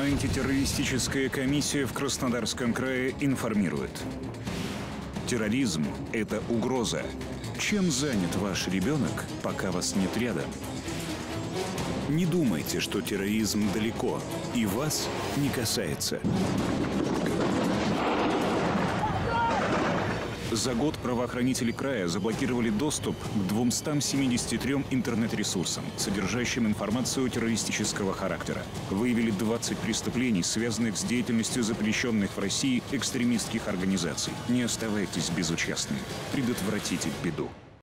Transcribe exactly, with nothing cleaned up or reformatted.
Антитеррористическая комиссия в Краснодарском крае информирует. Терроризм – это угроза. Чем занят ваш ребенок, пока вас нет рядом? Не думайте, что терроризм далеко и вас не касается. За год правоохранители края заблокировали доступ к двумстам семидесяти трём интернет-ресурсам, содержащим информацию террористического характера. Выявили двадцать преступлений, связанных с деятельностью запрещенных в России экстремистских организаций. Не оставайтесь безучастными. Предотвратите беду.